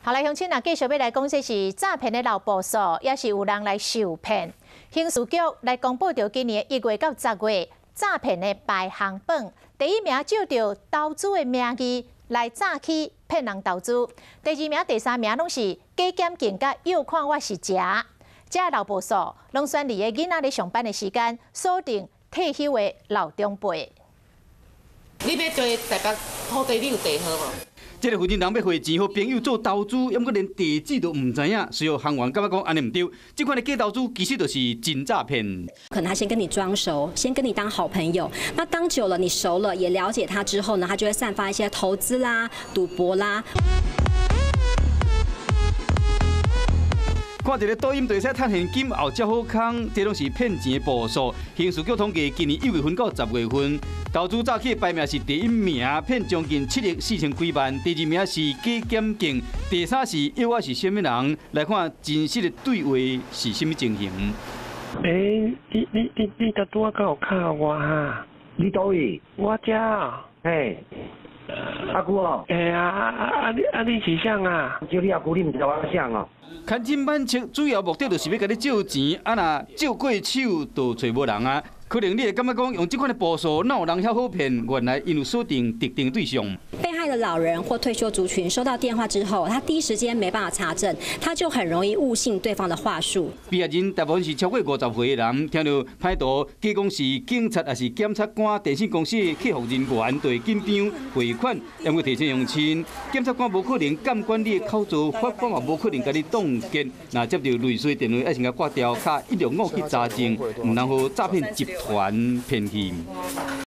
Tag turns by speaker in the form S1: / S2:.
S1: 好来，乡亲啊，继续要来讲，这是诈骗的老部数，也是有人来受骗。刑事局来公布着今年1月到10月诈骗的排行榜，第1名照着投资的名义来诈欺骗人投资，第2名、第3名拢是假检警甲又看我是假。这老部数拢选伫个囡仔咧上班的时间，锁定退休的老长辈。
S2: 你要追台北土地，你有地号无？
S3: 这个负责人要汇钱，互朋友做投资，抑毋过连地址都唔知影，随后行员感觉讲安尼唔对，这款的假投资其实就是真诈骗。
S4: 可能他先跟你装熟，先跟你当好朋友，那当久了你熟了，也了解他之后呢，他就会散发一些投资啦、赌博啦。
S3: 看一个抖音就会使赚现金，后遮好康，这拢是骗钱的步数。刑事局统计，今年1月份到10月份，投资诈欺的排名是第1名，骗将近7亿4千几万；第2名是假检警，第3是又我是什么人？来看真实的对话是什么情形？
S5: 你在拄啊刚有敲我哈？
S6: 你倒位？
S5: 我遮。
S6: 嘿，阿姑哦。
S5: 你是谁啊？
S6: 就你阿姑，你唔知道我谁哦？
S3: 看真版册主要目的就是要甲你借钱，啊若借过手就找无人啊。可能你会感觉讲用这款的步数，哪有人遐好骗？原来因有锁定特定对象。
S4: 被害的老人或退休族群收到电话之后，他第一时间没办法查证，他就很容易误信对方的话术。
S3: 被害人大部分是超过50岁的人，听到歹徒假讲是警察，还是检察官、电信公司的客服人员，对紧张汇款，因为提前用钱，检察官无可能监管你的口座，法官也无可能甲你冻结。那接到类似电话，要先甲挂掉，卡165去查证，唔能互诈骗集团骗去。